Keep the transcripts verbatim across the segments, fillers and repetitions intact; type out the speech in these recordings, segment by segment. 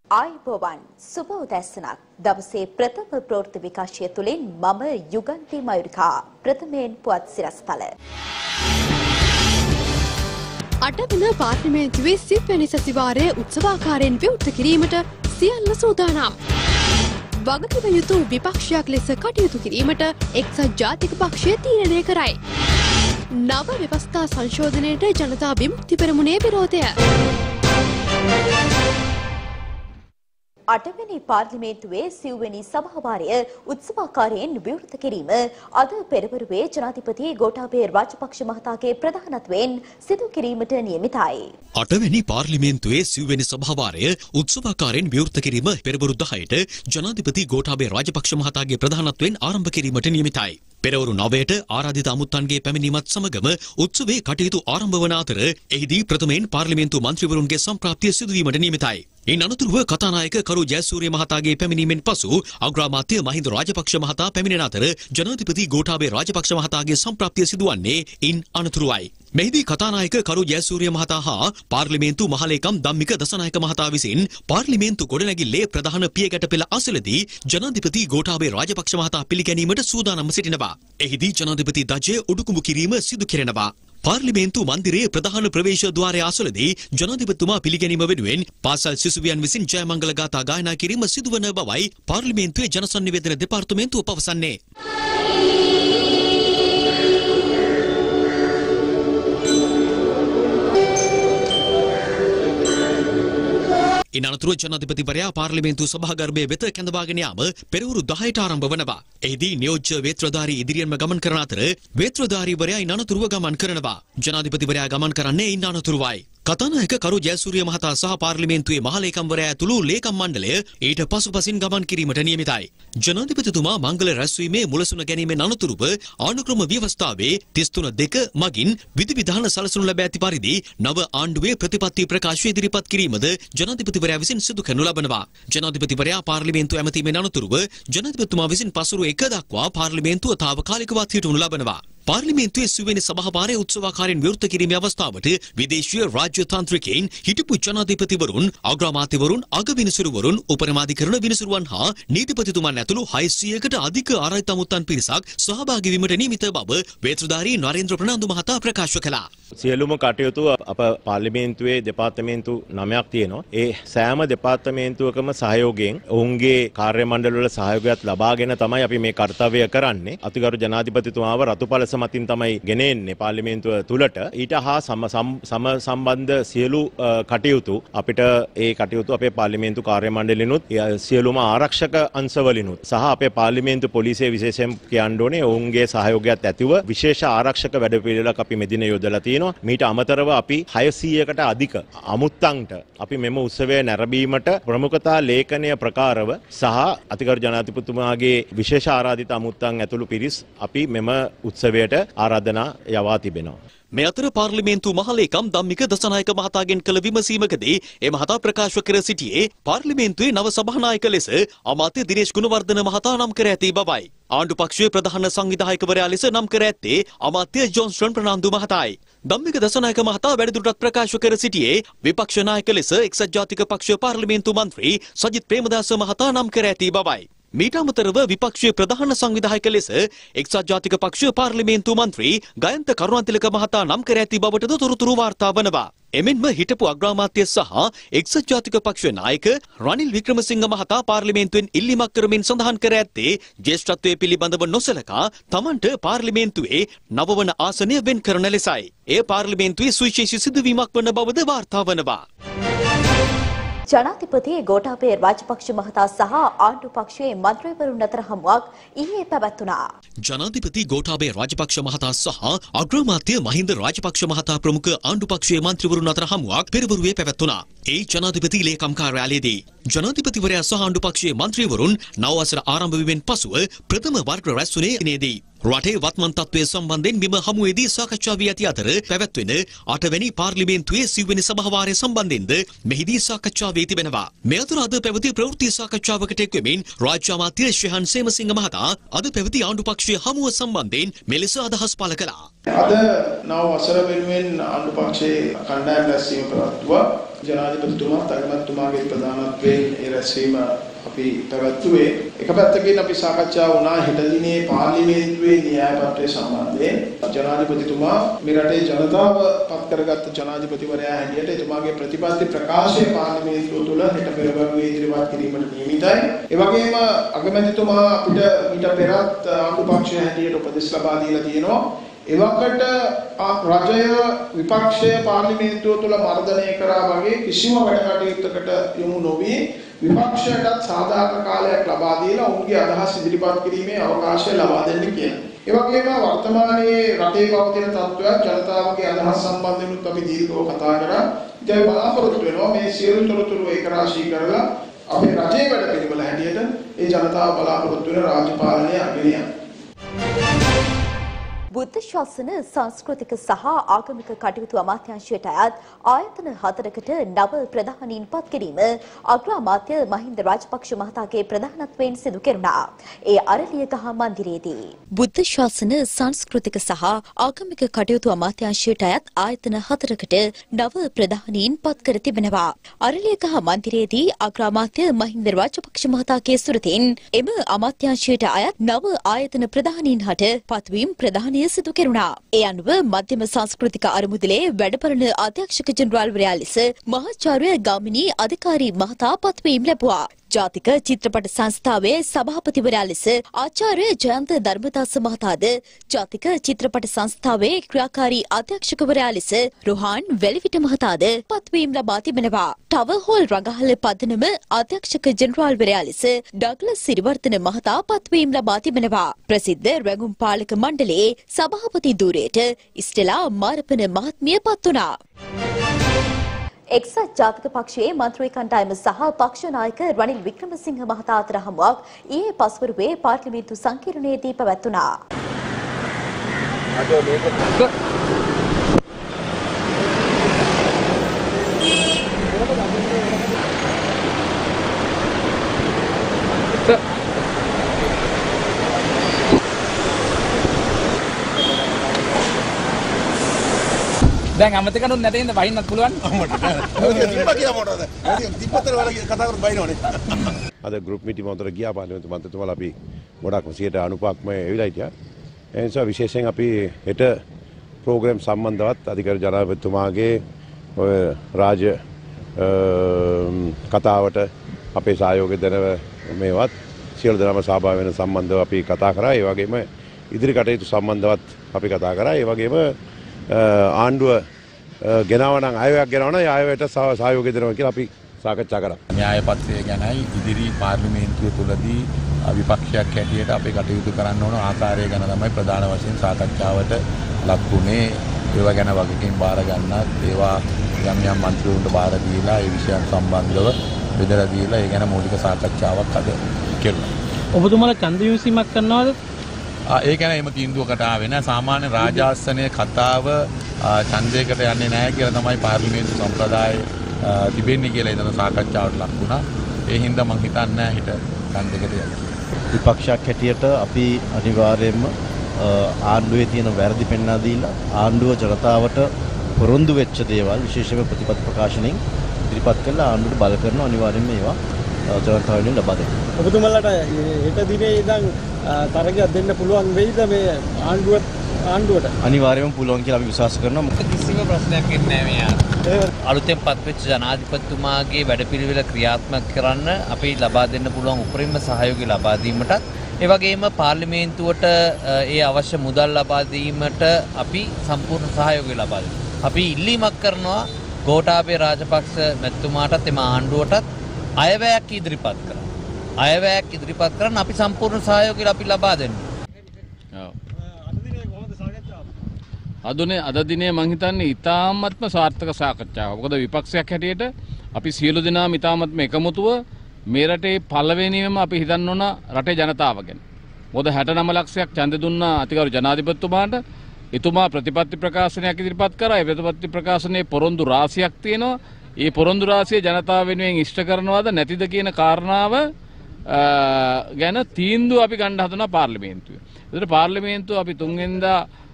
ආයුබෝවන් සුබ උදැසනක් දවසේ ප්‍රථම ප්‍රවෘත්ති විකාශය තුළින් මම යුගන්ති මයුරිකා ප්‍රථමයෙන් පුවත් සිරස්තල අටවන පාර්ලිමේන්තුවේ සිව්වැනි සැසිවාරයේ උත්සවාකාරයෙන් විවෘත කිරීමට සියල්ල සූදානම්. වගකිව යුතු විපක්ෂයක් ලෙස කටයුතු කිරීමට එක්සත් ජාතික පක්ෂය තීරණය කරයි. නව ව්‍යවස්ථා සංශෝධනයට ජනතා විමුක්ති පෙරමුණේ විරෝධය. අටවැනි පාර්ලිමේන්තුවේ සිව්වැනි සභාවාරය උත්සවාකාරයෙන් විවෘත කිරීම අද පෙරවරුවේ ජනාධිපති ගෝඨාභය රාජපක්ෂ මහතාගේ ප්‍රධානත්වයෙන් සිදු කිරීමට නියමිතයි. අටවැනි පාර්ලිමේන්තුවේ සිව්වැනි සභාවාරය උත්සවාකාරයෙන් විවෘත කිරීම පෙරවරු දහයට ජනාධිපති ගෝඨාභය රාජපක්ෂ මහතාගේ ප්‍රධානත්වයෙන් ආරම්භ කිරීමට නියමිතයි. පෙරවරු නවයට ආරාධිත අමුත්තන්ගේ පැමිණීමත් සමගම උත්සවයේ කටයුතු ආරම්භ වන අතර එහිදී ප්‍රථමයෙන් පාර්ලිමේන්තු මන්ත්‍රීවරුන්ගේ සම්ප්‍රාප්තිය සිදුවීමට නියමිතයි. ඉන් අනතුරුව කතානායක කරු ජයසූරිය මහතාගේ පැමිණීමෙන් පසු අග්‍රාමාත්‍ය මහින්ද රාජපක්ෂ මහතා පැමිණෙන අතර ජනාධිපති ගෝඨාභය රාජපක්ෂ මහතාගේ සම්ප්‍රාප්තිය සිදුවන්නේ ඉන් අනතුරුවයි. මෙහිදී කතානායක කරු ජයසූරිය මහතා හා පාර්ලිමේන්තු මහලේකම් ධම්මික දසනායක මහතා විසින් පාර්ලිමේන්තු ගොඩනැගිල්ලේ ප්‍රධාන පියගැට පෙළ අසලදී ජනාධිපති ගෝඨාභය රාජපක්ෂ මහතා පිළිගැනීමට සූදානම්ව සිටිනවා. එහිදී ජනාධිපති ධජය උඩුකුඹු කිරීම සිදු කෙරෙනවා. පාර්ලිමේන්තු මන්දිරයේ ප්‍රධාන ප්‍රවේශ ద్వාරය අසලදී ජනාධිපතිතුමා පිළිගැනීම වෙනුවෙන් පාසල් සිසුවියන් විසින් ජයමංගල ගාථා ගායනා කිරීම සිදුවන බවයි පාර්ලිමේන්තුවේ ජනසන්නිවේදන දෙපාර්තමේන්තුව පවසන්නේ. ඉන් අනතුරුව ජනාධිපතිවරයා පාර්ලිමේන්තු සභාගර්භය වෙත කැඳවාගෙන යාම පෙරවරු දහයට ආරම්භ වනවා. එහිදී නියෝජ්‍ය වේත්‍රධාරී ඉදිරියෙන්ම ගමන් කරන අතර වේත්‍රධාරීවරයා ඉන් අනතුරුව ගමන් කරනවා. ජනාධිපතිවරයා ගමන් කරන්නේ ඉන් අනතුරුවයි. කතානායක කරු ජයසූරිය මහතා සහ පාර්ලිමේන්තුවේ මහලේකම්වරයා ඇතුළු ලේකම් මණ්ඩලය ඊට පසුපසින් ගමන් කිරීමට නියමිතයි. ජනාධිපතිතුමා මංගල රැස්වීමේ මුලසුන ගැනීමෙන් අනතුරුව ආණ්ඩුක්‍රම ව්‍යවස්ථාවේ තිස් තුන දෙක මගින් විධිවිධාන සලසනු ලැබ ඇති පරිදි නව ආණ්ඩුවේ ප්‍රතිපත්ති ප්‍රකාශය ඉදිරිපත් කිරීමද ජනාධිපතිවරයා විසින් සිදු කරනු ලබනවා. ජනාධිපතිවරයා පාර්ලිමේන්තුව ඇමතීමෙන් අනතුරුව ජනාධිපතිතුමා විසින් පසුරු එක දක්වා පාර්ලිමේන්තුව තාවකාලිකව හිටවනු ලබනවා. පාර්ලිමේන්තුවේ සිව්වැනි සභාවාරයේ උත්සවාකාරයෙන් විවෘත කිරීමේ අවස්ථාවට විදේශීය රාජ්‍ය තාන්ත්‍රිකයින් හිටපු ජනාධිපතිවරුන් අග්‍රාමාත්‍යවරුන් අගවිනිසුරුවරුන් උපනමාධිකරණ විනිසුරුවන් හා නීතිපතිතුමන් ඇතුළු හයසියයකට අධික ආරාධිත අමුත්තන් පිරිසක් සහභාගී වීමට නියමිත බව වේත්‍රධාරී නරේන්ද්‍ර ප්‍රනාන්දු මහතා ප්‍රකාශ කළා. සියලුම කටයුතු අප පාර්ලිමේන්තුවේ දෙපාර්තමේන්තු නවයක් තියෙනවා. ඒ සෑම දෙපාර්තමේන්තුවකම සහයෝගයෙන් ඔවුන්ගේ කාර්ය මණ්ඩලවල සහයෝගයත් ලබාගෙන තමයි අපි මේ කාර්යය කරන්නේ. අතිගරු ජනාධිපතිතුමාව රතුපල මතින් තමයි ගෙනෙන්නේ පාර්ලිමේන්තුව තුලට. ඊට හා සම සම සම්බන්ධ සියලු කටයුතු අපිට ඒ කටයුතු අපේ පාර්ලිමේන්තු කාර්ය මණ්ඩලෙනුත් සියලුම ආරක්ෂක අංශවලිනුත් සහ අපේ පාර්ලිමේන්තු පොලිසිය විශේෂයෙන් කියන්න ඕනේ ඔවුන්ගේ සහයෝගයත් ඇතිව විශේෂ ආරක්ෂක වැඩපිළිවෙලක් අපි මෙදින යොදලා තියෙනවා. මීට අමතරව අපි හයසියයකට අධික අමුත්තන්ට අපි මෙම උත්සවය නැරඹීමට ප්‍රමුඛතා ලේඛනය ප්‍රකාරව සහ අතිගරු ජනාධිපතිතුමාගේ විශේෂ ආරාධිත අමුත්තන් ඇතුළු පිරිස් අපි මෙම උත්සවය ආරාධනා යවා තිබෙනවා. මේ අතර පාර්ලිමේන්තු මහලේකම් ධම්මික දසනායක මහතාගෙන් කළ විමසීමකදී ඒ මහතා ප්‍රකාශ කර සිටියේ පාර්ලිමේන්තුවේ නව සභානායක ලෙස අමාත්‍ය දිනේෂ් ගුණවර්ධන මහතා නම් කර ඇති බවයි. ආණ්ඩු පක්ෂයේ ප්‍රධාන සංවිධායකවරයා ලෙස නම් කර ඇත්තේ අමාත්‍ය ජොන්ස්ටන් ප්‍රනාන්දු මහතායි. ධම්මික දසනායක මහතා වැඩිදුරටත් ප්‍රකාශ කර සිටියේ විපක්ෂ නායක ලෙස එක්සත් ජාතික පක්ෂ පාර්ලිමේන්තු මන්ත්‍රී සජිත් ප්‍රේමදාස මහතා නම් කර ඇති බවයි. මීට අමතරව විපක්ෂයේ ප්‍රධාන සංවිධායක ලෙස එක්සත් ජාතික පක්ෂ පාර්ලිමේන්තු මන්ත්‍රී ගයන්ත කරුණාතිලක මහතා නම් කර ඇති බවටද තොරතුරු වාර්තා වනවා. එමෙන්ම හිටපු අග්‍රාමාත්‍ය සහ එක්සත් ජාතික පක්ෂ නායක රනිල් වික්‍රමසිංහ මහතා පාර්ලිමේන්තුවෙන් ඉල්ලීමක් කරමින් සඳහන් කර ඇත්තේ ජ්‍යෙෂ්ඨත්වයේ පිළිබඳව නොසලකා තමන්ට පාර්ලිමේන්තුවේ නවවන ආසනය වෙන් කරන ලෙසයි. එය පාර්ලිමේන්තුවේ සුවිශේෂී සිදුවීමක් වන බවද වාර්තා වනවා. ජනාධිපති ගෝඨාභය රාජපක්ෂ මහතා සහ ආණ්ඩු පක්ෂයේ මන්ත්‍රීවරුන් අතර හමුවක් ඊයේ පැවැත්වුණා. ජනාධිපති ගෝඨාභය රාජපක්ෂ මහතා සහ අග්‍රාමාත්‍ය මහින්ද රාජපක්ෂ මහතා ප්‍රමුඛ ආණ්ඩු පක්ෂයේ මන්ත්‍රීවරුන් අතර හමුවක් පෙරවරුවේ පැවැත්වුණා. ඒ ජනාධිපති ලේකම් කාර්යාලයේදී ජනාධිපතිවරයා සහ ආණ්ඩු පක්ෂයේ මන්ත්‍රීවරුන් නව වසර ආරම්භ වීමෙන් පසුව ප්‍රථම වර්ග රැස්වුණේ නේදී. රටේ වත්මන් තත්ත්වය සම්බන්ධයෙන් බිම හමුවේදී සාකච්ඡා වී ඇති අතර පැවැත්වෙන අටවැනි පාර්ලිමේන්තුවේ සිව්වෙනි සභාවාරය සම්බන්ධයෙන්ද මෙහිදී සාකච්ඡා වී තිබෙනවා. මේ අතර අද පැවති ප්‍රවෘත්ති සාකච්ඡාවකට එක්වෙමින් රාජ්‍ය අමාත්‍ය ශ්‍රේහන් සේමසිංහ මහතා අද පැවති ආණ්ඩු පක්ෂයේ හමුව සම්බන්ධයෙන් මෙලෙස අදහස් පළ කළා. අද නව වසර වෙනුවෙන් ආණ්ඩු පක්ෂයේ කණ්ඩායම් රැස්වීම පැවැත්වුවා. ජනාධිපතිතුමා තගමැතිතුමාගේ ප්‍රධානත්වයෙන් ඒ රැස්වීම අපි පැවැත්වුවේ. එක පැත්තකින් අපි සාකච්ඡා වුණා හෙට දිනේ පාර්ලිමේන්තුවේ න්‍යාය පත්‍රය සම්බන්ධයෙන්. ජනාධිපතිතුමා මේ රටේ ජනතාව පත් කරගත් ජනාධිපතිවරයා හැටියට එතුමාගේ ප්‍රතිපත්ති ප්‍රකාශය පාර්ලිමේන්තුව තුළ හෙට පෙරවරුවේ ඉදිරිපත් කිරීමට නියමිතයි. ඒ වගේම අගමැතිතුමා අපිට ඊට පෙරත් ආණ්ඩු පක්ෂය හැටියට උපදෙස් ලබා දීලා තියෙනවා. එවකට රජය විපක්ෂය පාර්ලිමේන්තුව තුළ මර්ධනය කරා වගේ කිසිම වැඩ කටයුත්තකට යොමු නොවී විපක්ෂයටත් සාධාරණ කාලයක් ලබා දීලා ඔවුන්ගේ අදහස් ඉදිරිපත් කිරීමේ අවකාශය ලබා දෙන්න කියනවා. ඒ වගේම වර්තමානයේ රටේ පවතින තත්ත්වයක් ජනතාවගේ අදහස් සම්බන්ධවෙනුත් අපි දීර්ඝව කතා කරා. ඉතින් බලාපොරොත්තු වෙනවා මේ සියලු තොරතුරු ඒකරාශී කරලා අපේ රටේ වැඩ පිළිවෙල හැටියට ඒ ජනතාව බලාපොරොත්තු වෙන රාජ්‍ය පාලනය අගන යනවා. බුද්ධ ශාසන සංස්කෘතික සහ ආගමික කටයුතු අමාත්‍යාංශයට අයත් ආයතන හතරකට නව ප්‍රධානීන් පත් කිරීම අග්‍රාමාත්‍ය මහින්ද රාජපක්ෂ මහතාගේ ප්‍රධානත්වයෙන් සිදු කෙරුණා. ඒ අරලියගහ මන්දිරයේදී බුද්ධ ශාසන සංස්කෘතික සහ ආගමික කටයුතු අමාත්‍යාංශයට අයත් ආයතන හතරකට නව ප්‍රධානීන් පත් කර තිබෙනවා. අරලියගහ මන්දිරයේදී අග්‍රාමාත්‍ය මහින්ද රාජපක්ෂ මහතාගේ සුරතින් එම අමාත්‍යාංශයට අයත් නව ආයතන ප්‍රධානීන් හට පත්වීම් ප්‍රධානී සිදු කෙරුණා. ඒ අනුව මධ්‍යම සංස්කෘතික අරමුදලේ වැඩපරණ අධ්‍යක්ෂක ජෙනරාල්වරයා ලෙස මහාචාර්ය ගාමිණී අධිකාරී මහතා පත්වීම් ලැබුවා. ජාතික චිත්‍රපට සංස්ථාවේ සභාපතිවරයා ලෙස ආචාර්ය ජයන්ත ධර්මදාස මහතාද ජාතික චිත්‍රපට සංස්ථාවේ ක්‍රියාකාරී අධ්‍යක්ෂකවරයා ලෙස රොහාන් වැලිවිට මහතාද පත්වීම් ලබා තිබෙනවා. ටවර් හෝල් රඟහල පදනම අධ්‍යක්ෂක ජෙනරාල්වරයා ලෙස ඩග්ලස් සිරිවර්ධන මහතා පත්වීම් ලබා තිබෙනවා. ප්‍රසිද්ධ රැඟුම් පාලක මණ්ඩලයේ සභාපති ධූරයට ස්ටෙලා මාරපන මහත්මිය පත් වුණා. එක්සත් ජාතික පක්ෂයේ මන්ත්‍රී කණ්ඩායම සහ පක්ෂ නායක රනිල් වික්‍රමසිංහ මහතා අතර හමුවක් ඊයේ පස්වරුවේ පාර්ලිමේන්තු සංකීර්ණයේදී පැවැත්වුණා. දැන් අමතකනුත් නැතේ ඉඳ වහින්නත් පුළුවන්. අද ගෲප් මීටින් මොතර ගියා පාර්ලිමේන්තු මන්ත්‍රීතුමාලා අපි ගොඩක්ම සියයට අනූපක්ම එවිලා හිටියා. ඒ නිසා විශේෂයෙන් අපි හෙට ප්‍රෝග්‍රෑම් සම්බන්ධවත් අධිකාරී ජනාධිපතිතුමාගේ ඔය රාජ්‍ය කතාවට අපේ සහයෝගය දෙන මේවත් සියලු දෙනාම සහභාගී වෙන සම්බන්ධව අපි කතා කරා. ඒ වගේම ඉදිරි කටයුතු සම්බන්ධවත් අපි කතා කරා. ඒ වගේම ආණ්ඩුව ගෙනාවනම් අයවැයක් ගෙනාවනම් ඒ අයවැයට සහයෝගය දෙනවා කියලා අපි සාකච්ඡා කරා. න්‍යාය පත්‍රය ගැනයි ඉදිරි පාර්ලිමේන්තුව තුලදී විපක්ෂයක් හැටියට අපි කටයුතු කරන්න ඕන ආකාරය ගැන තමයි ප්‍රධාන වශයෙන් සාකච්ඡාවට ලක් වුණේ. ඒවා ගැන වගකීම් බාර ගන්නත් ඒවා යම් යම් මන්ත්‍රීවරුන්ට බාර දීලා ඒ විෂයන් සම්බන්ධව බෙදලා දීලා ඒ ගැන මූලික සාකච්ඡාවක් අද කෙරුණා. ඔබතුමාලා ඡන්ද විමසීමක් කරනවද? ඒ ගැන එම තීන්දුවකට ආවේ නැහැ. සාමාන්‍ය රාජාසනයේ කතාව ඡන්දයකට යන්නේ නැහැ කියලා තමයි පාර්ලිමේන්තු සම්ප්‍රදාය තිබෙන්නේ කියලා එතන සාකච්ඡාවට ලක් වුණා. ඒ හින්දා මම හිතන්නේ නැහැ හිට ඡන්දයකට යන්න. විපක්ෂයක් හැටියට අපි අනිවාර්යයෙන්ම ආණ්ඩුවේ තියෙන වැරදි පෙන්වා දීලා ආණ්ඩුව ජනතාවට පොරොන්දු වෙච්ච දේවල් විශේෂයෙන්ම ප්‍රතිපත්ති ප්‍රකාශනෙන් ඉදිරිපත් කළා ආණ්ඩුවට බල කරන අනිවාර්යයෙන්ම ඒවා ජනතාවට ලබා දෙන්න. ඔබතුමාලට හෙට දිනේ ඉඳන් තරගයක් දෙන්න පුළුවන් වෙයිද මේ ආණ්ඩුවට ආණ්ඩුවට? අනිවාර්යයෙන්ම පුළුවන් කියලා අපි විශ්වාස කරනවා. මොකද කිසිම ප්‍රශ්නයක් එන්නේ නැහැ මෙයා. අලුතෙන් පත්වෙච්ච ජනාධිපතිතුමාගේ වැඩපිළිවෙල ක්‍රියාත්මක කරන්න අපි ලබා දෙන්න පුළුවන් උපරිම සහයෝගය ලබා දීමටත් ඒ වගේම පාර්ලිමේන්තුවට ඒ අවශ්‍ය මුදල් ලබා දීමට අපි සම්පූර්ණ සහයෝගය ලබා දෙනවා. අපි ඉල්ලීමක් කරනවා ගෝඨාභය රාජපක්ෂ මැතිතුමාටත් එම ආණ්ඩුවටත් අයවැයක් ඉදිරිපත් කරන්න. අයවැයක් ඉදිරිපත් කරන්න අපි සම්පූර්ණ සහයෝගය අපි ලබා දෙනවා. අදුනේ අද දිනේ මං හිතන්නේ ඉතාමත්ම සාර්ථක සාකච්ඡාවක්. මොකද විපක්ෂයක් හැටියට අපි සියලු දෙනාම ඉතාමත්ම එකමුතුව මේ රටේ පළවෙනිවම අපි හිතන්න ඕන රටේ ජනතාව ගැන. මොකද හැට නව ලක්ෂයක් ඡන්ද දුන්නා අතිගරු ජනාධිපතිතුමාට. එතුමා ප්‍රතිපත්ති ප්‍රකාශනයක් ඉදිරිපත් කරා. ඒ ප්‍රතිපත්ති ප්‍රකාශනයේ පොරොන්දු රාශියක් තියෙනවා. ඒ පොරොන්දු රාශිය ජනතාව වෙනුවෙන් ඉෂ්ට කරනවද නැතිද කියන කාරණාව ගැන තීන්දුව අපි ගන්න හදනවා පාර්ලිමේන්තුවේ. ඒතර පාර්ලිමේන්තුව අපි තුන්වෙනිදා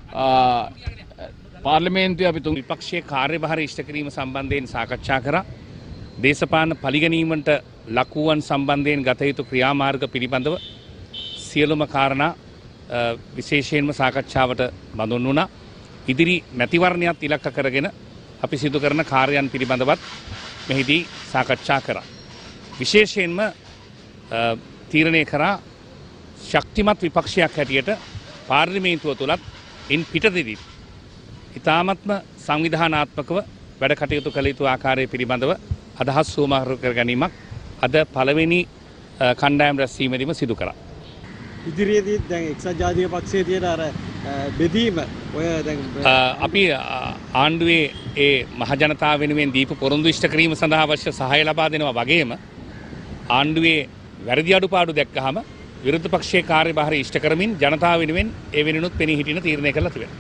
පාර්ලිමේන්තුවේ අපි තුන් විපක්ෂයේ කාර්යභාරය ඉෂ්ට කිරීම සම්බන්ධයෙන් සාකච්ඡා කරා. දේශපාලන පරිගැනීමට ලකුවන් සම්බන්ධයෙන් ගත යුතු ක්‍රියාමාර්ග පිළිබඳව සියලුම කාරණා විශේෂයෙන්ම සාකච්ඡාවට බඳුන් වුණා. ඉදිරි මැතිවරණයත් ඉලක්ක කරගෙන අපි සිදු කරන කාර්යයන් පිළිබඳවත් මෙහිදී සාකච්ඡා කරා. විශේෂයෙන්ම තීරණය කරා ශක්තිමත් විපක්ෂයක් හැටියට පාර්ලිමේන්තුව තුලත් ඉන් පිටතදී ඉතාමත්ම සංවිධානාත්මකව වැඩ කටයුතු කළ යුතු ආකාරය පිළිබඳව අදහස් සූමාරු කර ගැනීමක් අද පළවෙනි කණ්ඩායම් රැස්වීමේදීම සිදු කරා. ඉදිරියේදී දැන් එක්සත් ජාතික පක්ෂයේ තියෙන අර බෙදීම ඔය දැන් අපි ආණ්ඩුවේ ඒ මහජනතාව වෙනුවෙන් දීප පොරොන්දු ඉෂ්ට කිරීම සඳහා අවශ්‍ය සහාය ලබා දෙනවා වගේම ආණ්ඩුවේ වැරදි අඩුපාඩු දැක්කහම විරුද්ධ පක්ෂයේ කාර්යභාරය ඉෂ්ට කරමින් ජනතාව වෙනුවෙන් ඒ වෙනුනුත් පෙනී හිටින තීරණය කළා තිබෙනවා.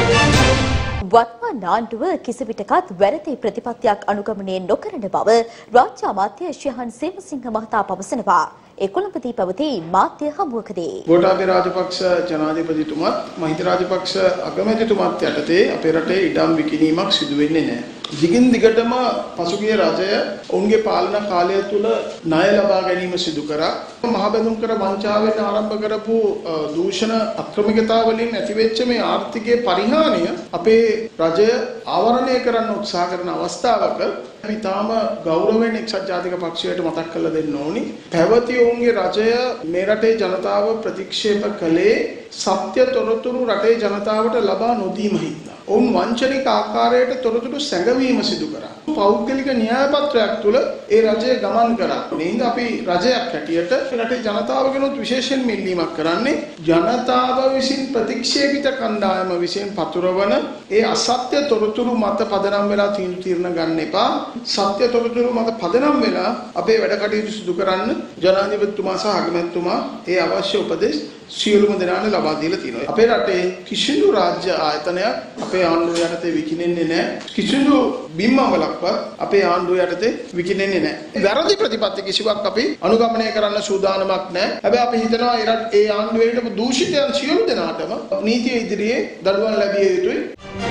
වත්මන් ආණ්ඩුව කිසිවිටකත් වැරදි ප්‍රතිපත්තියක් අනුගමනය නොකරන බව රාජ්‍ය අමාත්‍ය ශ්‍රීහන් සේමසිංහ මහතා පවසනවා. ඒ කොළඹදී පැවති මාධ්‍ය හමුවකදී ගෝඨාභය රාජපක්ෂ ජනාධිපතිතුමත් මහින්ද රාජපක්ෂ අගමැතිතුමත් යටතේ අපේ රටේ ඉඩම් විකිණීමක් සිදු වෙන්නේ නැහැ. දිගින් දිගටම පසුගිය රජය ඔවුන්ගේ පාලන කාලය තුල ණය ලබා ගැනීම සිදු කරා. මහ බැඳුම් කර වංචාවෙන් ආරම්භ කරපු දූෂණ අක්‍රමිකතා වලින් ඇතිවෙච්ච මේ ආර්ථිකයේ පරිහානිය අපේ රජය ආවරණය කරන්න උත්සාහ කරන අවස්ථාවක අපි තාම ගෞරවයෙන් එක්සත් ජාතික පක්ෂයට මතක් කරලා දෙන්න ඕනි. පැවති ඔවුන්ගේ රජය මේ රටේ ජනතාව ප්‍රතික්ෂේප කළේ සත්‍ය තොරතුරු රටේ ජනතාවට ලබා නොදීම හින්දා. ඔවුන් වංචනික ආකාරයට තොරතුරු සැඟවීම සිදු කරා. පෞද්ගලික න්‍යාය පත්‍රයක් තුල ඒ රජය ගමන් කරා. මේක අපි රජයක් හැටියට රටේ ජනතාවගෙනුත් විශේෂයෙන් මිල්ලීමක් කරන්නේ ජනතාව විසින් ප්‍රතික්ෂේපිත කණ්ඩායම විසින් පතුරවන ඒ අසත්‍ය තොරතුරු මත පදනම් වෙලා තීන්දුව తీරන ගන්න එපා. සත්‍ය තොරතුරු මත පදනම් වෙලා අපේ වැඩ කටයුතු සිදු කරන්න ජනාධිපතිතුමා සහ අගමැතිතුමා ඒ අවශ්‍ය උපදෙස් සියලුම දෙනාට ලබා දීලා තියෙනවා. අපේ රටේ කිසිදු රාජ්‍ය ආයතනයක් අපේ ආණ්ඩුව යටතේ විකිණෙන්නේ නැහැ. කිසිදු බිම්මවලක්වත් අපේ ආණ්ඩුව යටතේ විකිණෙන්නේ නැහැ. වැරදි ප්‍රතිපත්ති කිසිවක් අපි අනුගමනය කරන්න සූදානමක් නැහැ. හැබැයි අපි හිතනවා ඒ රට ඒ ආණ්ඩුවේ හිටපු දූෂිතයන් සියලු දෙනාටම නීතිය ඉදිරියේ දඩුවම් ලැබිය යුතුයි.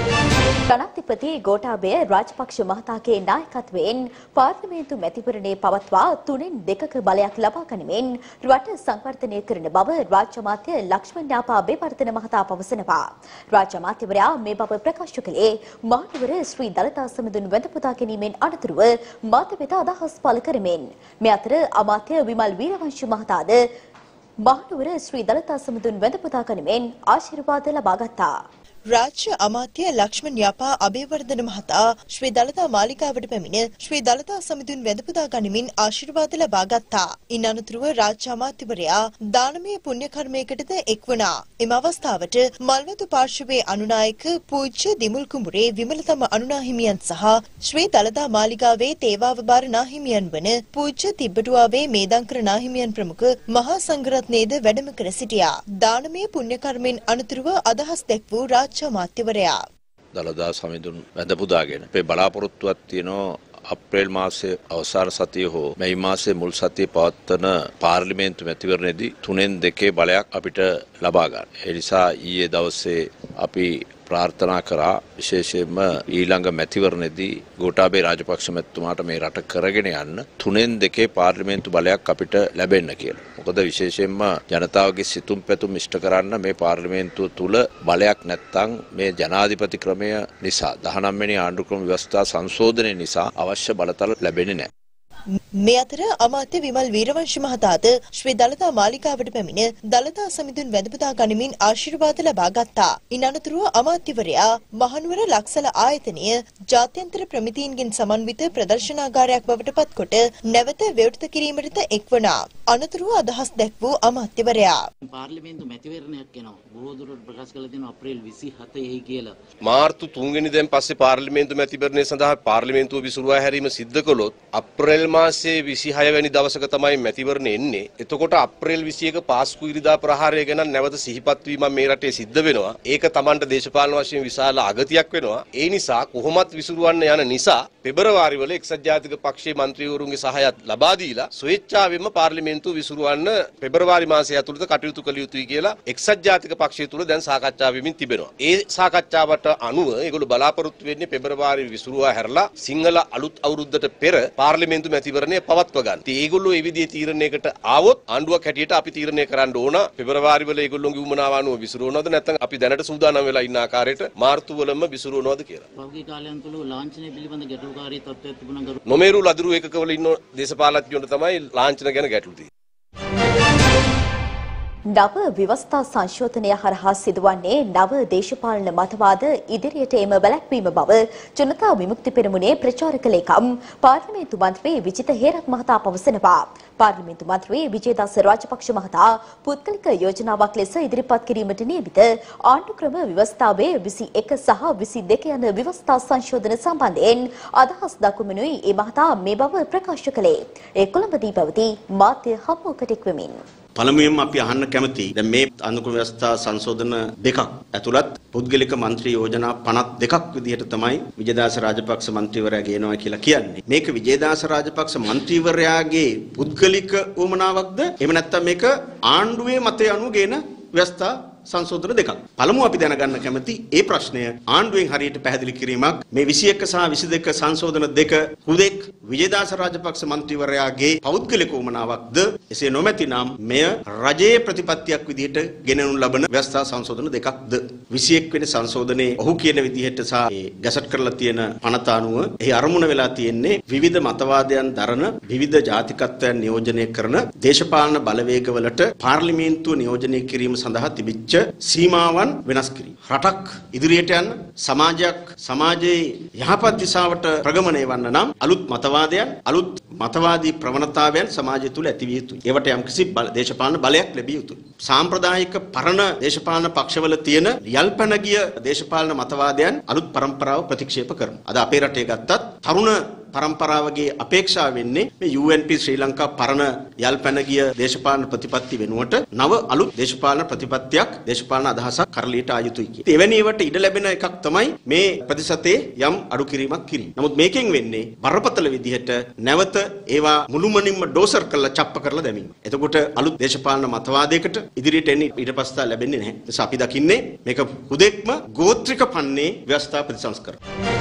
ජනාධිපති ගෝඨාභය රාජපක්ෂ මහතාගේ නායකත්වයෙන් පාර්ලිමේන්තු මැතිවරණයේ පවත්වා තුනෙන් දෙකක බලයක් ලබා ගනිමින් රට සංවර්ධනය කරන බව රාජ්‍ය අමාත්‍ය ලක්ෂ්මන් යාපා බේවර්ධන මහතා පවසනවා. රාජ්‍ය අමාත්‍යවරයා මේ බව ප්‍රකාශ කළේ මහනුවර ශ්‍රී දළදා සමිඳුන් වැඳ පුදා ගැනීමෙන් අනතුරුව මාධ්‍ය වෙත අදහස් පළ කරමින් මේ අතර අමාත්‍ය විමල් වීරවංශ මහතාද මහනුවර ශ්‍රී දළදා සමිඳුන් වැඳ පුදා ගැනීමෙන් ආශිර්වාද ලබා ගත්තා. රාජ්‍ය අමාත්‍ය ලක්ෂ්මන් යාපා අබේවර්ධන මහතා ශ්‍රී දළදා මාලිගාවට පැමිණ ශ්‍රී දළදා සමිඳුන් වැඳ පුදා ගනිමින් ආශිර්වාද ලබා ගත්තා. ඉන් අනතුරුව රාජ්‍ය අමාත්‍යවරයා දානමය පුණ්‍ය කර්මයකටද එක් වුණා. එම අවස්ථාවට මල්වතු පාර්ශවයේ අනුනායක පූජ්‍ය දිමුල් කුඹුරේ විමලතම අනුනාහිමියන් සහ ශ්‍රී දළදා මාලිගාවේ තේවාවබාර නාහිමියන් වන පූජ්‍ය තිබ්බටුවාවේ මේදංකර නාහිමියන් ප්‍රමුඛ මහා සංඝරත්නයේද වැඩම කර සිටියා. දානමය පුණ්‍ය කර්මෙන් අනතුරුව අදහස් දැක් වූ මාත්‍යවරයා දළදා සමිඳුන් වැඳ පුදාගෙන අපේ බලාපොරොත්තුවක් තියෙනවා අප්‍රේල් මාසයේ අවසාන සතිය හෝ මැයි මාසයේ මුල් සතියේ පවත්වන පාර්ලිමේන්තු මැතිවරණයේදී තුනෙන් දෙකේ බලයක් අපිට ලබා ගන්න. ඒ නිසා ඊයේ දවසේ අපි ප්‍රාර්ථනා කරා විශේෂයෙන්ම ඊළඟ මැතිවරණයේදී ගෝඨාභය රාජපක්ෂ මැතිතුමාට මේ රට කරගෙන යන්න තුනෙන් දෙකේ පාර්ලිමේන්තු බලයක් අපිට ලැබෙන්න කියලා. මොකද විශේෂයෙන්ම ජනතාවගේ සිතුම් පැතුම් ඉෂ්ට කරන්න මේ පාර්ලිමේන්තුව තුල බලයක් නැත්නම් මේ ජනාධිපති ක්‍රමය නිසා දහනවය වෙනි ආණ්ඩු ක්‍රම ව්‍යවස්ථා සංශෝධනය නිසා අවශ්‍ය බලතල ලැබෙන්නේ නැහැ. මේ අතර අමාත්‍ය විමල් වීරවංශ මහතාද ශ්‍රී දළදා මාලිගාවට පැමිණ දළදා සමිඳුන් වැඳ පුදා ගනිමින් ආශිර්වාද ලබා ගත්තා. ඉන් අනතුරුව අමාත්‍යවරයා මහනුවර ලක්සල ආයතනය ජාත්‍යන්තර ප්‍රමිතීන්ගෙන් සමන්විත ප්‍රදර්ශනාගාරයක් බවට පත්කොට නැවත විවෘත කිරීමටද එක් වුණා. අනතුරුව අදහස් දැක් වූ අමාත්‍යවරයා පාර්ලිමේන්තු මැතිවරණයක් එනවා. බොහෝ දුරට ප්‍රකාශ කළ දෙනවා අප්‍රේල් විසිහතයි කියලා. මාර්තු තුන්වෙනිදෙන් පස්සේ පාර්ලිමේන්තු මැතිවරණය සඳහා පාර්ලිමේන්තුව විසුරුවා හැරීම සිද්ධ කළොත් අප්‍රේල් මාසයේ විසිහය වෙනි දවසක තමයි මැතිවරණ එන්නේ. එතකොට අප්‍රේල් විසි එක පාස්කු ඉරිදා ප්‍රහාරය ගැන නැවත සිහිපත් වීම මේ රටේ සිද්ධ වෙනවා. ඒක Tamanට දේශපාලන වශයෙන් විශාල අගතියක් වෙනවා. ඒ නිසා කොහොමත් විසිරුවන්න යන නිසා පෙබරවාරි වල එක්සත් ජාතික පක්ෂයේ മന്ത്രിවරුන්ගේ සහායත් ලබා දීලා ස්වේච්ඡාවෙන්ම පාර්ලිමේන්තුව විසිරුවන්න පෙබරවාරි මාසය ඇතුළත කටයුතු කළ යුතුයි කියලා එක්සත් ජාතික පක්ෂය තුල දැන් සාකච්ඡා වෙමින් තිබෙනවා. ඒ සාකච්ඡාවට අනුව ඒගොල්ලෝ බලාපොරොත්තු වෙන්නේ පෙබරවාරි විසිරුවා හැරලා සිංහල අලුත් අවුරුද්දට පෙර පාර්ලිමේන්තු මැතිවරණය පවත්ව ගන්න. ඉතින් ඒගොල්ලෝ මේ විදිහේ තීරණයකට ආවොත් ආණ්ඩුවක් හැටියට අපි තීරණය කරන්න ඕන පෙබරවාරි වල ඒගොල්ලෝගේ උමනාව අනුව විසිරුවනවද නැත්නම් අපි දැනට සූදානම් වෙලා ඉන්න ආකාරයට මාර්තු වලම විසිරුවනවද කියලා. පෞද්ගලික කාලයන් තුල ලාංඡනය පිළිබඳ ගැටලුකාරී තත්ත්වයක් තිබුණා ගරු. නොමේරු ලදරු ඒකකවල ඉන්න දේශපාලඥයන්ට තමයි ලාංඡන ගැන ගැටලු තියෙන්නේ. නව ව්‍යවස්ථා සංශෝධනය හරහා සිදුවන්නේ නව දේශපාලන මතවාද ඉදිරියට එම වැළැක්වීම බව ජනතා විමුක්ති පෙරමුණේ ප්‍රචාරක ලේකම් පාර්ලිමේන්තු මන්ත්‍රී විජිත හේරත් මහතා පවසනවා. පාර්ලිමේන්තු මන්ත්‍රී විජේදාස රාජපක්ෂ මහතා පුද්ගලික යෝජනාවක් ලෙස ඉදිරිපත් කිරීමට නියමිත ආණ්ඩුක්‍රම ව්‍යවස්ථාවේ විසි එක සහ විසි දෙක යන ව්‍යවස්ථා සංශෝධන සම්බන්ධයෙන් අදහස් දක්වමිනුයි ඒ මහතා මේ බව ප්‍රකාශ කළේ. ඒ කොළඹදී පැවති මාධ්‍ය හමුවකට එක්වෙමින් පළමුවෙන්ම අපි අහන්න කැමති දැන් මේ අනුකූල ව්‍යවස්ථා සංශෝධන දෙකක් ඇතුළත් පුද්ගලික മന്ത്രി යෝජනා පනස් දෙකක් විදිහට තමයි විජේදාස රාජපක්ෂ මන්ත්‍රීවරයා ගේනවා කියලා කියන්නේ. මේක විජේදාස රාජපක්ෂ මන්ත්‍රීවරයාගේ පුද්ගලික උවමනාවක්ද? එහෙම නැත්නම් මේක ආණ්ඩුවේ මතය අනුව ගේන ව්‍යවස්ථා සංශෝධන දෙකක්. පළමුව අපි දැනගන්න කැමති ඒ ප්‍රශ්නය ආණ්ඩුවෙන් හරියට පැහැදිලි කිරීමක් මේ විසි එක සහ විසි දෙක සංශෝධන දෙක හුදෙක් විජේදාස රාජපක්ෂ මන්ත්‍රීවරයාගේ පෞද්ගලික උවමනාවක්ද? එසේ නොමැතිනම් මෙය රජයේ ප්‍රතිපත්තියක් විදිහට ගෙනනු ලබන ව්‍යවස්ථා සංශෝධන දෙකක්ද? විසි එක් වෙනි සංශෝධනයේ ඔහු කියන විදිහට සහ ගැසට් කරලා තියෙන පනත අනුව එහි අරමුණ වෙලා තියෙන්නේ විවිධ මතවාදයන් දරන විවිධ ජාතිකත්වයන් නියෝජනය කරන දේශපාලන බලවේගවලට පාර්ලිමේන්තුව නියෝජනය කිරීම සඳහා තිබිච්ච සීමාවන් වෙනස් කිරීම. රටක් ඉදිරියට යන්න සමාජයක් සමාජයේ යහපත් දිශාවට ප්‍රගමණය වන්න නම් අලුත් මතවාදයන් අලුත් මතවාදී ප්‍රවණතාවයන් සමාජය තුළ ඇති විය යුතුයි. ඒවට යම්කිසි දේශපාලන බලයක් ලැබිය යුතුයි. සාම්ප්‍රදායික පරණ දේශපාලන පක්ෂවල තියෙන යල්පන ගිය දේශපාලන මතවාදයන් අලුත් પરම්පරාව ප්‍රතික්ෂේප කරමු. අද අපේ රටේ ගත්තත් තරුණ પરම්පරාවගේ අපේක්ෂාව වෙන්නේ මේ U N P Sri Lanka පරණ යල්පැන ගිය දේශපාලන ප්‍රතිපත්ති වෙනුවට නව අලුත් දේශපාලන ප්‍රතිපත්තියක් දේශපාලන අදහසක් කරලියට ආ යුතුයි කියන. එවැනි ඒවට ඉඩ ලැබෙන එකක් තමයි මේ ප්‍රතිශතයේ යම් අඩු කිරීමක් කිරීම. නමුත් මේකෙන් වෙන්නේ බරපතල විදිහට නැවත ඒවා මුළුමනින්ම ඩෝසර් කරලා චප්ප කරලා දැමීම. එතකොට අලුත් දේශපාලන මතවාදයකට ඉදිරියට එන්නේ ඊට පස්සා ලැබෙන්නේ නැහැ. ඒ නිසා අපි දකින්නේ මේක හුදෙක්ම ගෝත්‍රික පන්නේ ව්‍යවස්ථා ප්‍රතිසංස්කරණ.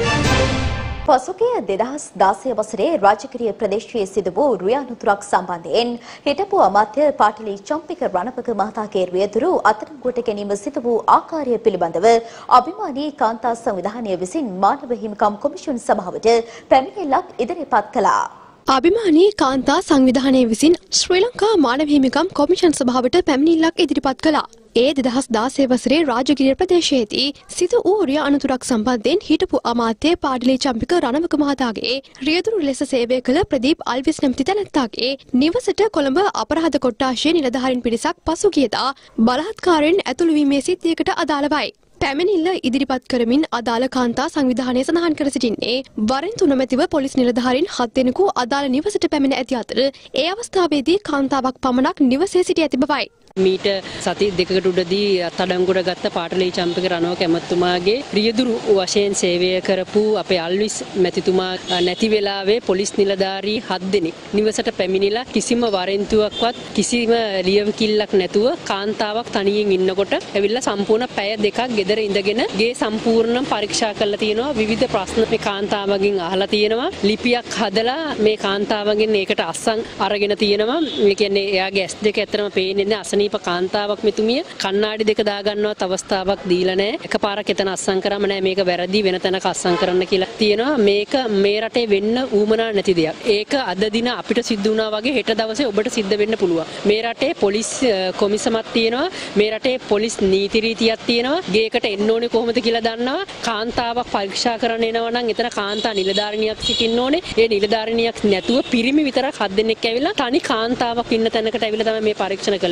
පසුගිය දෙදහස් දාසය වසරේ රාජකීය ප්‍රදේශයේ සිදු වූ රියානුතුරක් සම්බන්ධයෙන් හිටපු අමාත්‍ය පාටලි චම්පික රණවක මහතාගේ රියදුරු අත්අඩංගුවට ගැනීම සිදු වූ ආකාරය පිළිබඳව අභිමානී කාන්තා සංවිධානය විසින් මානව හිමිකම් කොමිෂන් සභාවට පැමිණිල්ලක් ඉදිරිපත් කළා. අභිමානී කාන්තා සංවිධානය විසින් ශ්‍රී ලංකා මානව හිමිකම් කොමිෂන් සභාවට පැමිණිල්ලක් ඉදිරිපත් කළා. ඒ දෙදහස් දාසය වසරේ රාජගිරිය ප්‍රදේශයේදී සිදු වූ රිය අනතුරක් සම්බන්ධයෙන් හිටපු අමාත්‍ය පාඩලි චම්පික රණවක මහතාගේ රියදුරු ලෙස සේවය කළ ප්‍රදීප් අල්විස් නැමැති තැනැත්තාගේ නිවසට කොළඹ අපරාධ කොට්ටාශයේ නිලධාරීන් පිරිසක් පසුගියදා බලහත්කාරයෙන් ඇතුළු වීමේ සිද්ධියකට අදාළවයි. පැමිණිල්ල ඉදිරිපත් කරමින් අදාළ කාන්තා සංවිධානය සඳහන් කර සිටින්නේ වරෙන් තුන මැතිව පොලිස් නිලධාරීන් හත් දෙනෙකු අදාළ නිවසට පැමිණ ඇති අතර ඒ අවස්ථාවේදී කාන්තාවක් පමණක් නිවසේ සිටි ඇති බවයි. මීට සති දෙකකට උඩදී අත්අඩංගුවට ගත්ත පාටලී චම්පික රණවක ඇමතුමාගේ රියදුරු වශයෙන් සේවය කරපු අපේ අල්විස් මැතිතුමා නැති වෙලාවේ පොලිස් නිලධාරී හත් දෙනෙක් නිවසට පැමිණිලා කිසිම වරෙන්තුවක්වත් කිසිම ලියවිකිල්ලක් නැතුව කාන්තාවක් තනියෙන් ඉන්නකොට ඇවිල්ලා සම්පූර්ණ පැය දෙකක් ගෙදර ඉඳගෙන ගේ සම්පූර්ණ පරීක්ෂා කරලා තියෙනවා. විවිධ ප්‍රශ්න මේ කාන්තාවගෙන් අහලා තියෙනවා. ලිපියක් හදලා මේ කාන්තාවගෙන් ඒකට අස්සන් අරගෙන තියෙනවා. ඒ කියන්නේ එයාගේ ඇස් දෙක ඇත්තටම පේන්නේ නැහැ. අසනීප කාන්තාවක් මෙතුමිය කණ්ණාඩි දෙක දාගන්නවත් අවස්ථාවක් දීලා නැහැ. එකපාරක් එතන අස්සම් කරාම නැහැ මේක වැරදි වෙන තැනක අස්සම් කරන්න කියලා තියෙනවා. මේක මේ රටේ වෙන්න ඌමනා නැති දෙයක්. ඒක අද දින අපිට සිද්ධ වුණා වගේ හෙට දවසේ ඔබට සිද්ධ වෙන්න පුළුවන්. මේ රටේ පොලිස් කොමිසමක් තියෙනවා. මේ රටේ පොලිස් නීති රීතියක් තියෙනවා. ගේකට එන්න ඕනේ කොහොමද කියලා දන්නවා. කාන්තාවක් පරීක්ෂා කරන්න එනවා නම් එතන කාන්තා නිලධාරිනියක් සිටින්න ඕනේ. ඒ නිලධාරිනියක් නැතුව පිරිමි විතරක් හත් දෙනෙක් ඇවිල්ලා තනි කාන්තාවක් ඉන්න තැනකට ඇවිල්ලා තමයි මේ පරීක්ෂණ කරලා තියෙන්නේ.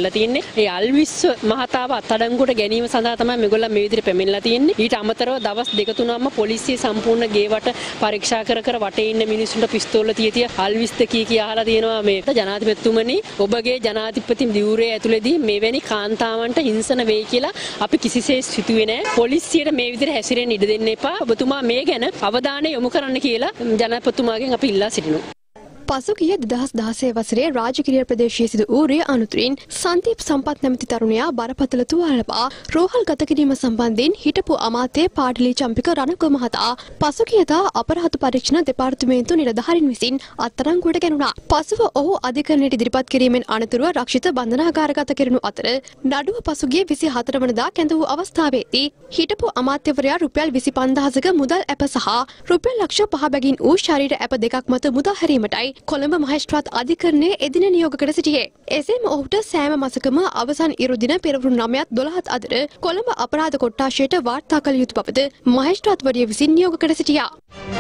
ඒ අල්විස් මහතාව අත්අඩංගුවට ගැනීම සඳහා තමයි මේගොල්ලෝ මේ විදිහට පැමිණලා තියෙන්නේ. ඊට අමතරව දවස් දෙක තුනක්ම පොලිසිය සම්පූර්ණ ගේවට පරීක්ෂා කර කර වටේ ඉන්න මිනිස්සුන්ට පිස්තෝල තිය තිය අල්විස්ද කී කිය අහලා තියෙනවා මේ ජනාධිපතිතුමනි ඔබගේ ජනාධිපති දිවුරේ ඇතුළේදී මෙවැනි කාන්තාවන්ට හිංසන වෙයි කියලා අපි කිසිසේත් සිතුවේ නැහැ. පොලිසියට මේ විදිහට හැසිරෙන්න ඉඩ දෙන්න එපා. ඔබතුමා මේ ගැන අවධානය යොමු කරන්න කියලා ජනාධිපතිතුමාගෙන් අපි ඉල්ලා සිටිනවා. පසුගිය දෙදහස් දහසය වසරේ රාජකිරිය ප්‍රදේශයේ සිදු වූ රිය අනතුරින් සන්දීප් සම්පත් නැමැති තරුණයා බරපතල තුවාල ලබා රෝහල් ගත කිරීම සම්බන්ධයෙන් හිටපු අමාත්‍ය පාටිලි චම්පික රණක මහතා පසුගියදා අපරාධ පරීක්ෂණ දෙපාර්තමේන්තු නිලධාරීන් විසින් අත්අඩංගුවට ගැනුණා. පසුව ඔහු අධිකරණයට ඉදිරිපත් කිරීමෙන් අනතුරුව රක්ෂිත බන්ධනාගාරගත කෙරුණු අතර නඩුව පසුගිය විසිහතර වනදා කැඳවූ අවස්ථාවේදී හිටපු අමාත්‍යවරයා රුපියල් විසි පන්දාහක මුදල් ඇප සහ රුපියල් ලක්ෂ පහ බැගින් වූ ශරීර ඇප දෙකක් මත මුදා හැරීමටයි කොළඹ මහේස්ත්‍රාත් අධිකරණයේ එදින නියෝග කර සිටියේ. එසේම ඔහුට සෑම මාසකම අවසන් ඉරුදින පෙරවරු නවයත් දොළහත් අතර කොළඹ අපරාධ කොට්ටාශයට වාර්තා කළ යුතු බවද මහේස්ත්‍රාත්වරිය විසින් නියෝග කර සිටියා.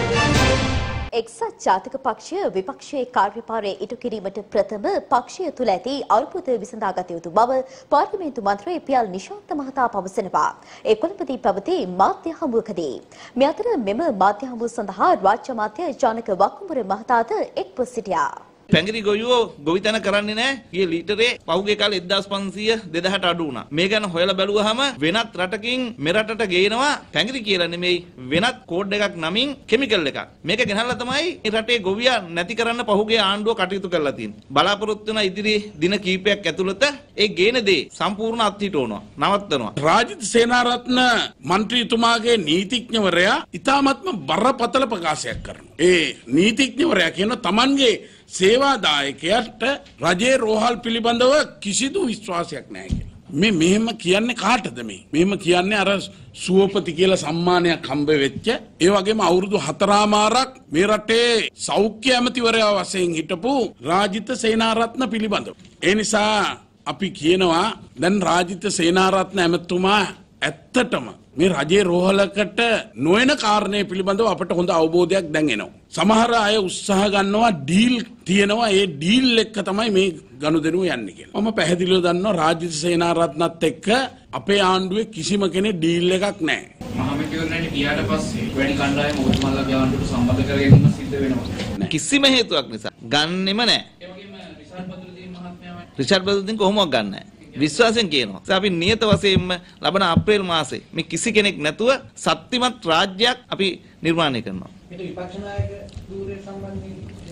එක්සත් ජාතික පක්ෂය විපක්ෂයේ කාර්යභාරය ඉටු කිරීමට ප්‍රථම පක්ෂය තුළ ඇති අර්බුද විසඳාගත යුතු බව පාර්ලිමේන්තු මන්ත්‍රී පියල් නිශාන්ත මහතා පවසනවා. ඒ කොළඹදී පැවති මාධ්‍ය හමුවකදී. මේ අතර මෙම මාධ්‍ය හමුව සඳහා රාජ්‍ය අමාත්‍ය ජානක වක්කුඹර මහතාද එක්ව සිටියා. පැංගිරි ගොවියෝ ගොවිතැන කරන්නේ නැහැ. ගිය ලීටරේ පහුගිය කාලේ එක්දාස් පන්සීය දෙදාහට අඩු වුණා. මේ ගැන හොයලා බැලුවාම වෙනත් රටකින් මෙරටට ගේනවා පැංගිරි කියලා නෙමෙයි වෙනත් කෝඩ් එකක් නමින් කිමිකල් එකක්. මේක ගෙනල්ලා තමයි මේ රටේ ගොවියා නැති කරන්න පහුගිය ආණ්ඩුව කටයුතු කරලා තියෙන්නේ. බලාපොරොත්තු වෙන ඉදිරි දින කිහිපයක් ඇතුළත ඒ ගේන දේ සම්පූර්ණ අත්හිටවනවා. නවත්තනවා. රාජිත් සේනාරත්න මන්ත්‍රීතුමාගේ නීතිඥවරයා ඉතාමත්ම බරපතල ප්‍රකාශයක් කරනවා. ඒ නීතිඥවරයා කියන තමන්ගේ සේවාදායකයට රජයේ රෝහල් පිළිබඳව කිසිදු විශ්වාසයක් නැහැ කියලා. මේ මෙහෙම කියන්නේ කාටද මේ? මෙහෙම කියන්නේ අර සුවපති කියලා සම්මානයක් හම්බ වෙච්ච ඒ වගේම අවුරුදු හතරමාරක් මේ රටේ සෞඛ්‍ය ඇමතිවරයා වශයෙන් හිටපු රාජිත සේනාරත්න පිළිබඳව. ඒ නිසා අපි කියනවා දැන් රාජිත සේනාරත්න ඇමතුමා ඇත්තටම මේ රජයේ රෝහලකට නොයන කාරණේ පිළිබඳව අපට හොඳ අවබෝධයක් දැන් එනවා. සමහර අය උත්සාහ ගන්නවා ඩීල් තියෙනවා ඒ ඩීල් එක්ක තමයි මේ ගනුදෙනුව යන්නේ කියලා. මම පැහැදිලිව දන්නවා රාජිත සේනාරත්නත් එක්ක අපේ ආණ්ඩුවේ කිසිම කෙනෙක් ඩීල් එකක් නැහැ. මහමැතිවරණයට ගියාට පස්සේ වැඩි කණ්ඩායම ඔබතුමාලාගේ ආණ්ඩුවට සම්බන්ධ කරගෙන සිද්ධ වෙනවා. කිසිම හේතුවක් නිසා ගන්නෙම නැහැ. ඒ වගේම රිෂාඩ් බද්රුදීන් මහත්මයා රිෂාඩ් බද්රුදීන් කොහොමවත් ගන්න නැහැ. විශ්වාසයෙන් කියනවා. අපි නියත වශයෙන්ම ලබන අප්‍රේල් මාසේ මේ කිසි කෙනෙක් නැතුව ශක්තිමත් රාජ්‍යයක් අපි නිර්මාණය කරනවා. මේක විපක්ෂ නායක ධූරය සම්බන්ධයෙන්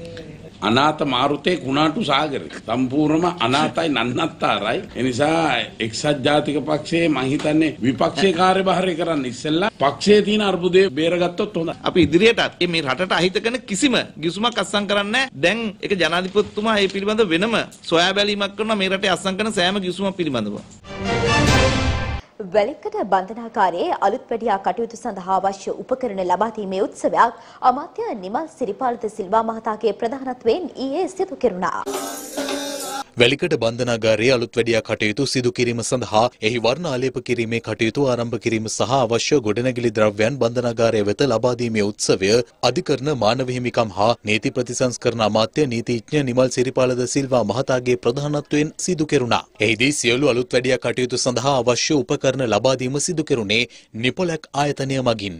අනාථ මාරුතේ කුණාටු සාගරේ සම්පූර්ණම අනාථයි නන්නත්තරයි. ඒ නිසා එක්සත් ජාතික පක්ෂයේ මම හිතන්නේ විපක්ෂයේ කාර්යභාරය කරන්න ඉස්සෙල්ලා පක්ෂයේ තියෙන අර්බුදේ බේරගත්තොත් හොඳයි. අපි ඉදිරියටත් මේ රටට අහිත කරන කිසිම ගිසුමක් අත්සන් කරන්නේ නැහැ. දැන් ඒක ජනාධිපතිතුමා මේ පිළිබඳ වෙනම සොයා බැලීමක් කරනවා මේ රටේ අත්සන් කරන සෑම ගිසුමක් පිළිබඳව. වැලිකඩ බන්ධනාගාරයේ අලුත් වැඩියා කටයුතු සඳහා අවශ්‍ය උපකරණ ලබා දීමේ උත්සවයක් අමාත්‍ය නිමල් සිරිපාල ද සිල්වා මහතාගේ ප්‍රධානත්වයෙන් ඊයේ සිදු කෙරුණා. වැලිකඩ බන්ධනාගාරයේ අලුත් වැඩියා කටයුතු සිදු කිරීම සඳහා එහි වර්ණ ආලේප කිරීමේ කටයුතු ආරම්භ කිරීම සහ අවශ්‍ය ගොඩනැගිලි ද්‍රව්‍යයන් බන්ධනාගාරය වෙත ලබා දීමේ උත්සවය අධිකරණ මානව හිමිකම් හා නීති ප්‍රතිසංස්කරණ අමාත්‍ය නීතිඥ නිමල් සිරිපාල ද සිල්වා මහතාගේ ප්‍රධානත්වයෙන් සිදු කෙරුණා. එහිදී සියලු අලුත් වැඩියා කටයුතු සඳහා අවශ්‍ය උපකරණ ලබා දීම සිදු කෙරුණේ නිපොලැක් ආයතනය මගින්.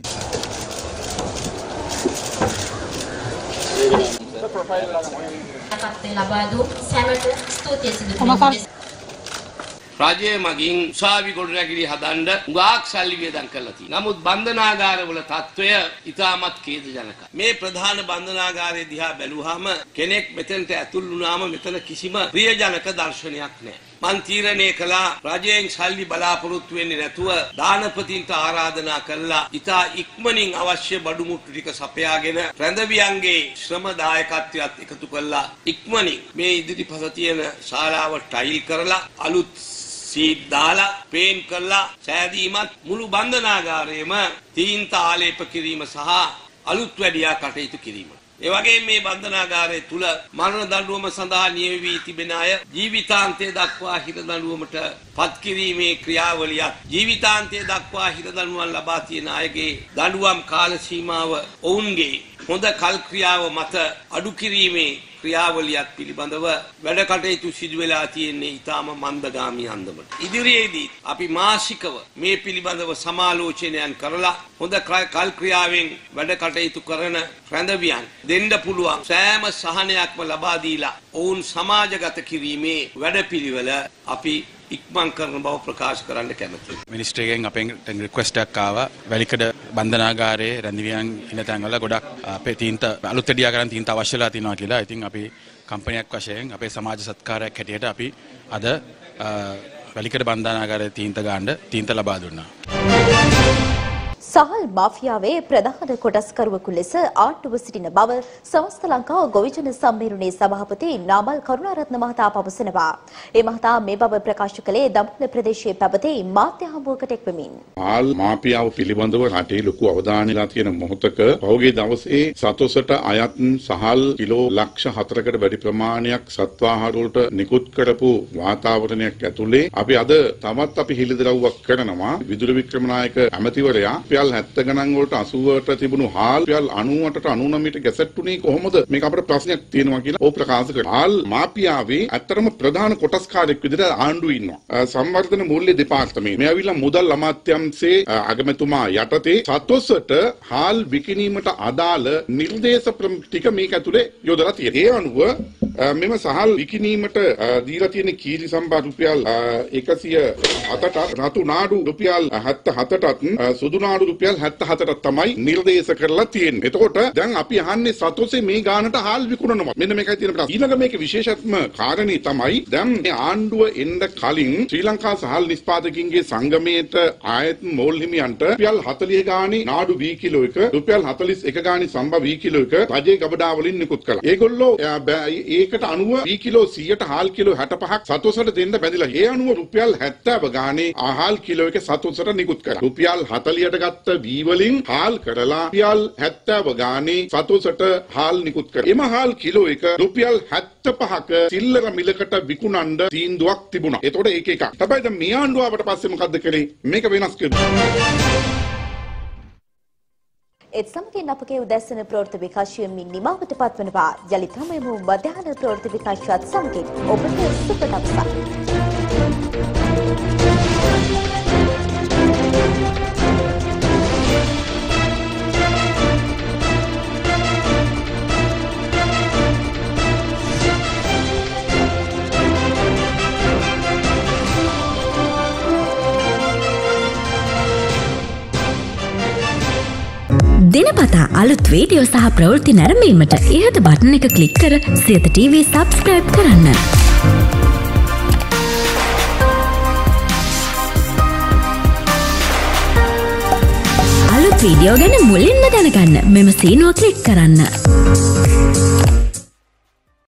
රජය මගින් උසාවි ගොඩනැගිලි හදන්න උගාක් සල්ලි වියදම් කරලා තියෙනවා. නමුත් බන්ධනාගාරවල තත්ත්වය ඉතාමත් ඛේදජනකයි. මේ ප්‍රධාන බන්ධනාගාරය දිහා බැලුවාම කෙනෙක් මෙතනට ඇතුල් වුණාම මෙතන කිසිම ප්‍රියජනක දර්ශනයක් නැහැ. මන් තීරණය කළා රජයෙන් සල්ලි බලාපොරොත්තු වෙන්නේ නැතුව දානපතින්ට ආරාධනා කළා ඉතා ඉක්මනින් අවශ්‍ය බඩු මුට්ටු ටික සපයාගෙන රැඳවියන්ගේ ශ්‍රම දායකත්වයක් එකතු කළා ඉක්මනින් මේ ඉදිරිපස තියෙන ශාලාව ටයිල් කරලා අලුත් සීට් දාලා පේන් කරලා සෑදීමත් මුළු බන්ධනාගාරයේම තීන්ත ආලේප කිරීම සහ අලුත් වැඩියා කටයුතු කිරීම. ඒ වගේම මේ බන්ධනාගාරය තුල මරණ දඬුවම සඳහා නියම වී තිබෙන අය ජීවිතාන්තය දක්වා හිර දඬුවමට පත් කිරීමේ ක්‍රියාවලියක් ජීවිතාන්තය දක්වා හිර දඬුවම් ලබා තියෙන අයගේ දඬුවම් කාල සීමාව ඔවුන්ගේ හොඳ කල් ක්‍රියාව මත අඩු කිරීමේ ක්‍රියාවලියත් පිළිබඳව වැඩ කටයුතු සිදු වෙලා තියෙන්නේ ඊටාම මන්දගාමී අන්දමට. ඉදිරියේදී අපි මාසිකව මේ පිළිබඳව සමාලෝචනයන් කරලා හොඳ කල් ක්‍රියාවෙන් වැඩ කටයුතු කරන රැඳවියන් දෙන්න පුළුවන් සෑම සහනයක්ම ලබා දීලා ඔවුන් සමාජගත කිරීමේ වැඩපිළිවෙල අපි ඉක්මන් කරන බව ප්‍රකාශ කරන්න කැමතියි. මිනිස්ට්‍රියෙන් අපෙන් රික්වෙස්ට් එකක් ආවා. වැලිකඩ බන්ධනාගාරයේ රැඳවියන් ඉන්න තැන්වල ගොඩක් අපේ තීන්ත අලුත් එඩියා කරන් තීන්ත අවශ්‍යලා තියෙනවා කියලා. ඉතින් අපි කම්පැනියක් වශයෙන් අපේ සමාජ සත්කාරයක් හැටියට අපි අද වැලිකඩ බන්ධනාගාරයේ තීන්ත ගන්න තීන්ත ලබා දුන්නා. සහල් මාෆියාවේ ප්‍රධාන කොටස්කරුවෙකු ලෙස ආණ්ඩුව සිටින බව සමස්ත ලංකා ගොවිජන සම්මේලනයේ සභාපති නාමල් කරුණාරත්න මහතා පවසනවා. ඒ මහතා මේ බව ප්‍රකාශ කළේ දඹුල්ල ප්‍රදේශයේ පැවති මාධ්‍ය හමුවකට එක්වමින්. සහල් මාෆියාව පිළිබඳව රටේ ලොකු අවධානයලා තියෙන මොහොතක පහුගිය දවසේ සතොසට අයත් සහල් කිලෝ ලක්ෂ හතරකට වැඩි ප්‍රමාණයක් සත්වාහාර වලට නිකුත් කරපු වාතාවරණයක් ඇතුලේ අපි අද තවත් අපි හිලිදරව්වක් කරනවා. විදුලි වික්‍රමනායක ඇමතිවරයා හැත්ත ගණන් වලට අසූවට තිබුණු හාල් රුපියල් අනූඅටට අනූනවයට ගැසට්ුනේ කොහොමද? මේක අපිට ප්‍රශ්නයක් තියෙනවා කියලා ඕ ප්‍රකාශ කරා. හාල් මාෆියාවේ ඇත්තටම ප්‍රධාන කොටස්කාරයෙක් විදිහට ආණ්ඩුව ඉන්නවා. සංවර්ධන මූල්‍ය දෙපාර්තමේන්තුව. මේ ඇවිල්ලා මුදල් අමාත්‍යාංශයේ අගමැතුමා යටතේ සතොස්සට හාල් විකිණීමට අදාළ නිර්දේශ ටික මේක ඇතුලේ යොදලා තියෙනවා. ඒ අනුව මෙම සහල් විකිණීමට දීලා තියෙන කීරි සම්බා රුපියල් එකසිය හතට රතු නාඩු රුපියල් හැත්තෑ හතටත් සුදු නාඩු රුපියල් හැත්තෑ හතටත් තමයි නිර්දේශ කරලා තියෙන්නේ. එතකොට දැන් අපි අහන්නේ සතොසේ මේ ගානට හාල් විකුණනවා. මෙන්න මේකයි තියෙන ප්‍රශ්න. ඊළඟ මේකේ විශේෂත්ම කාරණේ තමයි දැන් මේ ආණ්ඩුව එන්න කලින් ශ්‍රී ලංකා සහල් නිෂ්පාදකින්ගේ සංගමයට ආයත් මෝල් හිමියන්ට රුපියල් හතළිහ ගානේ නාඩු වී කිලෝ එක රුපියල් හතළිස් එක ගානේ සම්බා වී කිලෝ එක රජයේ ගබඩා වලින් නිකුත් කළා. ඒගොල්ලෝ ඒකට අනුව වී කිලෝ සීයට හාල් කිලෝ හැටපහක් සතොසට දෙන්න බැඳිලා. ඒ අනුව රුපියල් හැත්තෑ ගානේ ආහාල් කිලෝ එක සතොසට නිකුත් කරා. රුපියල් හතළිහට ගත්ත වී වලින් හාල් කරලා රුපියල් හැත්තෑ ගානේ සතොසට හාල් නිකුත් කරා. එම හාල් කිලෝ එක රුපියල් හැත්තෑපහක සිල්ලර මිලකට විකුණන්න තීන්දුවක් තිබුණා. ඒතකොට ඒක එකක්. හැබැයි දැන් මේ ආණ්ඩුව ආවට පස්සේ මොකද්ද කළේ? මේක වෙනස් කළා. ඒත් සමගින් අපගේ උදැසන ප්‍රවෘත්ති විකාශයෙන් නිමාවට පත්වනවා. යලිත් හැමෝම මධ්‍යහන ප්‍රවෘත්ති විකාශයත් සමගින් ඔබට සුබ දවසක්. දිනපතා අලුත් වීඩියෝ සහ ප්‍රවෘත්ති නැරඹීමට ඉහත බටන් එක ක්ලික් කර සියත ටීවී සබ්ස්ක්‍රයිබ් කරන්න. අලුත් වීඩියෝ ගැන මුලින්ම දැනගන්න මෙම සීනුව ක්ලික් කරන්න.